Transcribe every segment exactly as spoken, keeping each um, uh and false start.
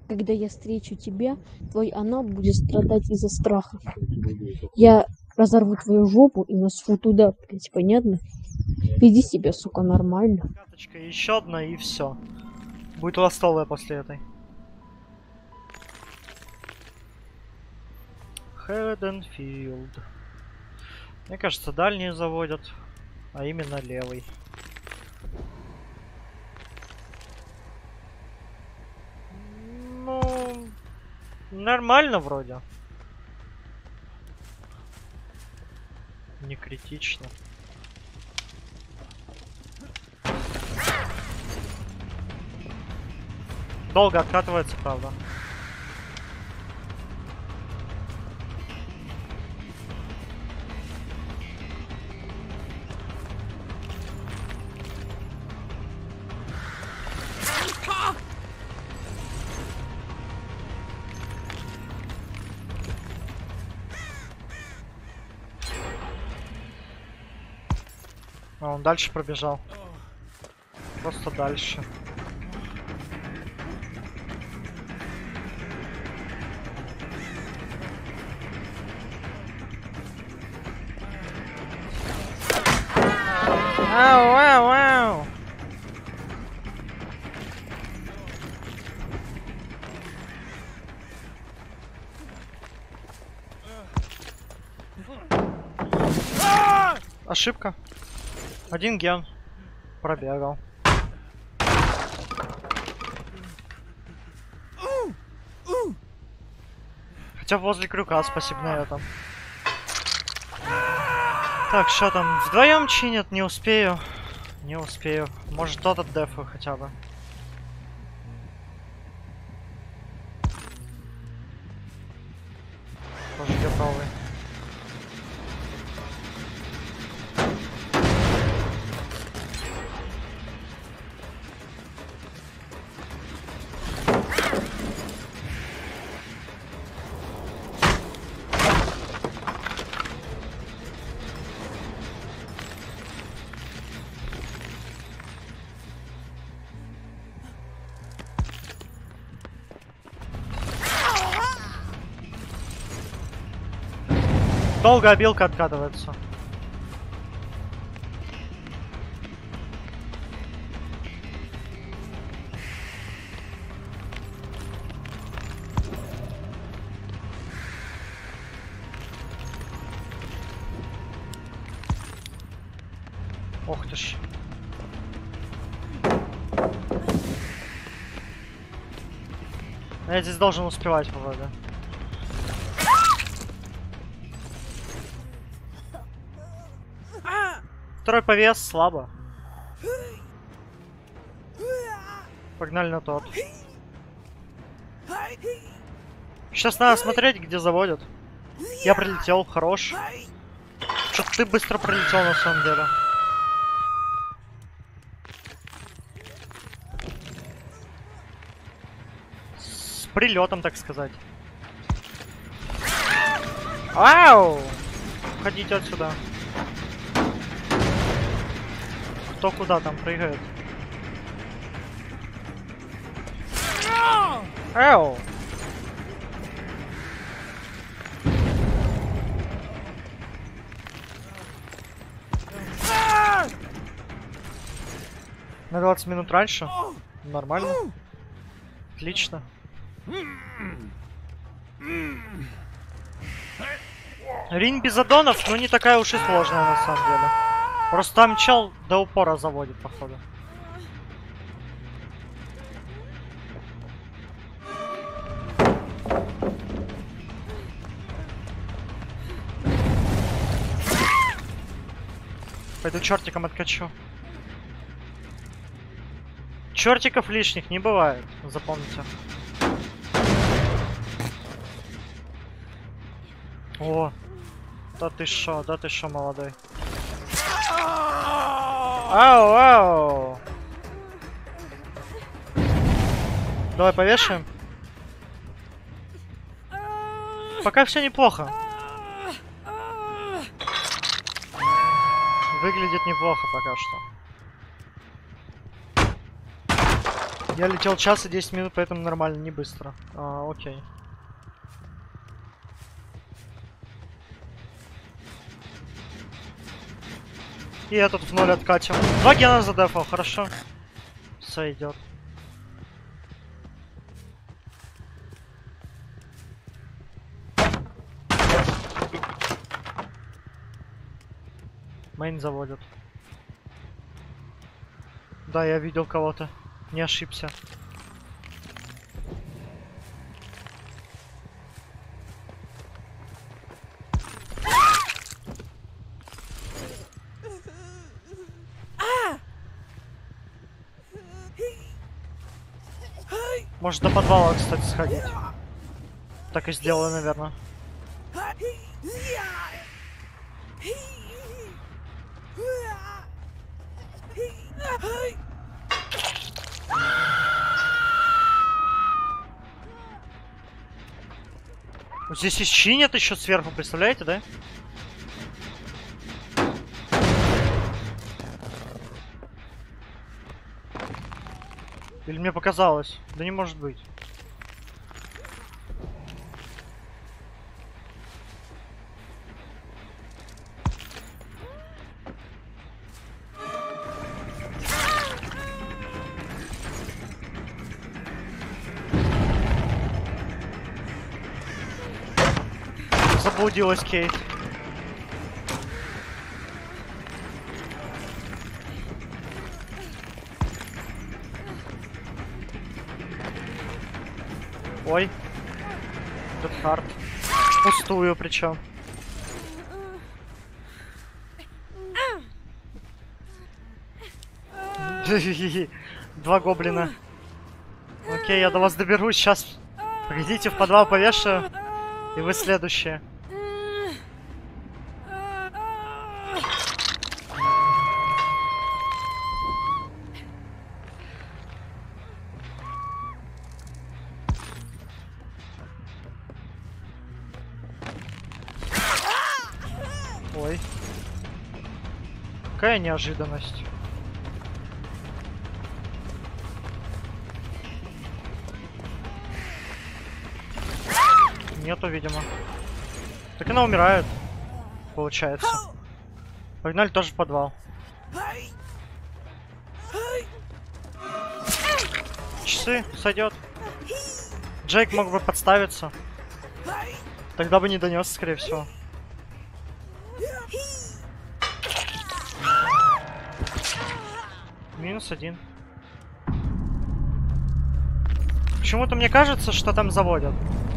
Когда я встречу тебя, твой анал будет страдать из-за страха. Я разорву твою жопу и насру туда, блять, понятно? Веди себя, сука, нормально. Каточка, еще одна и все. Будет ластовая после этой. Хэдденфилд. Мне кажется, дальние заводят, а именно левый. Ну, нормально вроде. Не критично. Долго откатывается, правда. А он дальше пробежал. Просто дальше. Ау, ау, ау. Ошибка. Один ген. Пробегал. Хотя возле крюка, спасибо на этом. Так, что там? Вдвоем чинят? Не успею. Не успею. Может, тот от дефа хотя бы. Тоже готовый. Долго обилка откатывается. Ох ты ж. Я здесь должен успевать вроде. Второй повес слабо. Погнали на тот. Сейчас надо смотреть, где заводят. Я прилетел, хорош. Что-то ты быстро прилетел на самом деле. С прилетом, так сказать. Ау! Уходите отсюда. Кто куда там прыгает? Ау! На двадцать минут раньше? Нормально. Отлично. Ринь без аддонов, но не такая уж и сложная на самом деле. Просто там чел до упора заводит, походу. Пойду чертиком откачу. Чертиков лишних не бывает, запомните. О, да ты шо, да ты шо, молодой. Ау, ау. Давай повешаем. Пока все неплохо. Выглядит неплохо пока что. Я летел час и десять минут, поэтому нормально, не быстро. А, окей. И этот в ноль откатим. Два гена задефал, хорошо. Сойдет. Мейн заводят. Да, я видел кого-то. Не ошибся. Может до подвала, кстати, сходить. Так и сделаю, наверное. Вот здесь и чинят еще сверху, представляете, да? Или мне показалось? Да не может быть. Заблудилась Кейт. Ой. Дедхард. Пустую причем. Два гоблина. Окей, я до вас доберусь. Сейчас. Погодите, в подвал повешаю. И вы следующие. Ой. Какая неожиданность. Нету, видимо. Так она умирает. Получается. Погнали тоже в подвал. Часы сойдет. Джейк мог бы подставиться. Тогда бы не донес, скорее всего. Минус один. Почему-то мне кажется, что там заводят.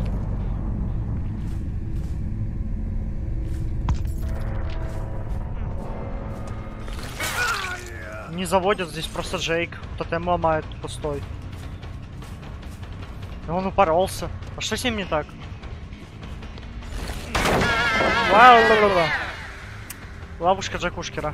Не заводят, здесь просто Джейк. Тотем ломает пустой. И он упоролся. А что с ним не так? Ловушка Джакушкера.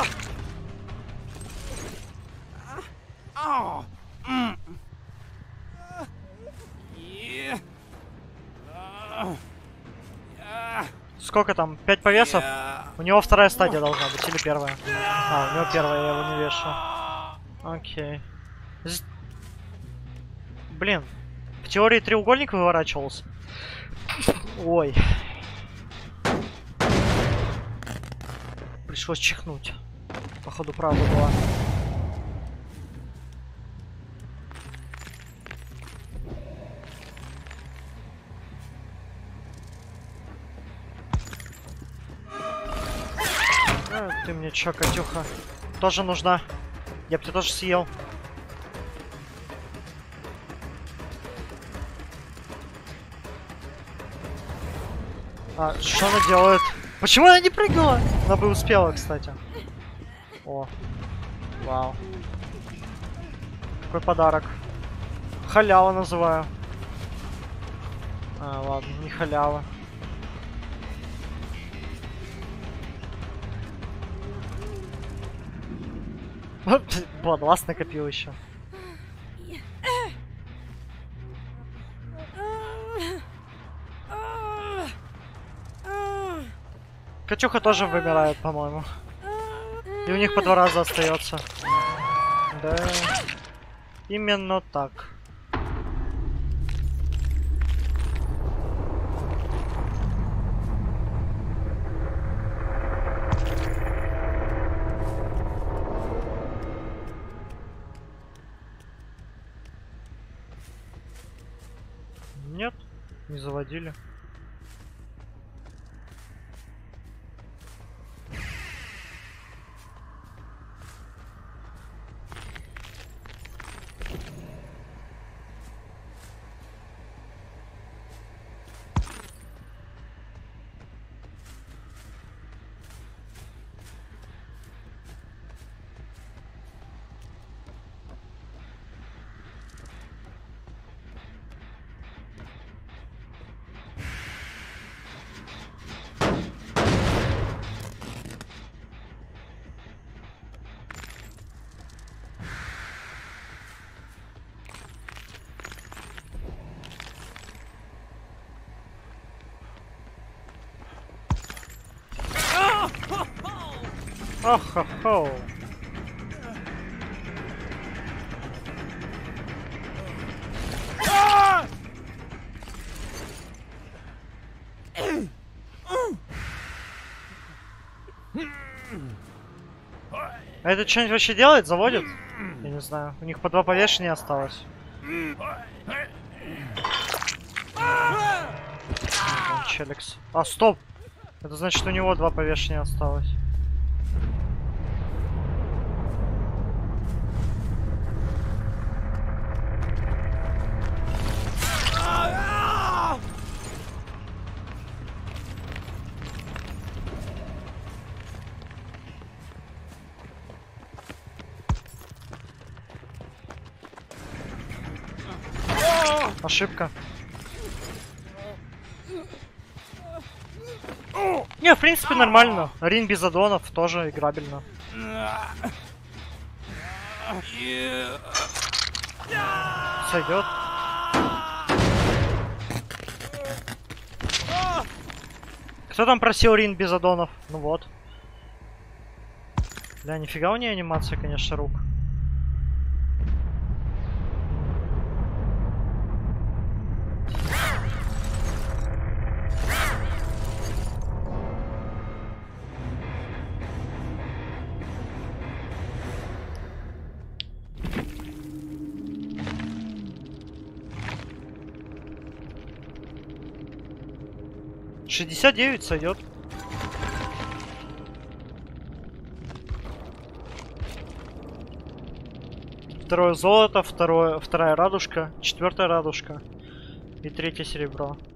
Сколько там? Пять повесов? У него вторая стадия должна быть, или первая? А, у него первая, я его не вешу. Окей. Здесь... Блин. В теории треугольник выворачивался. Ой. Пришлось чихнуть. Походу, правда была. А, ты мне чё, Катюха? Тоже нужна. Я бы тебя тоже съел. А, что она делает? Почему она не прыгнула? Она бы успела, кстати. О. Вау. Какой подарок. Халява называю. А, ладно, не халява. Бладласт накопил еще. Катюха тоже вымирает, по-моему. И у них по два раза остается. Да. Именно так. Нет, не заводили. Ох-хо-хо. А это что-нибудь вообще делает? Заводит? Я не знаю. У них по два повешения осталось. Вон Челикс. А, стоп! Это значит, что у него два повешения осталось. Ошибка. Не, в принципе, нормально. Рин без аддонов тоже играбельно. Сойдет. Кто там просил Рин без аддонов? Ну вот. Бля, нифига у нее анимация, конечно, рук. шестьдесят девять сойдет. Второе золото, второе, вторая радужка, четвертая радужка и третье серебро.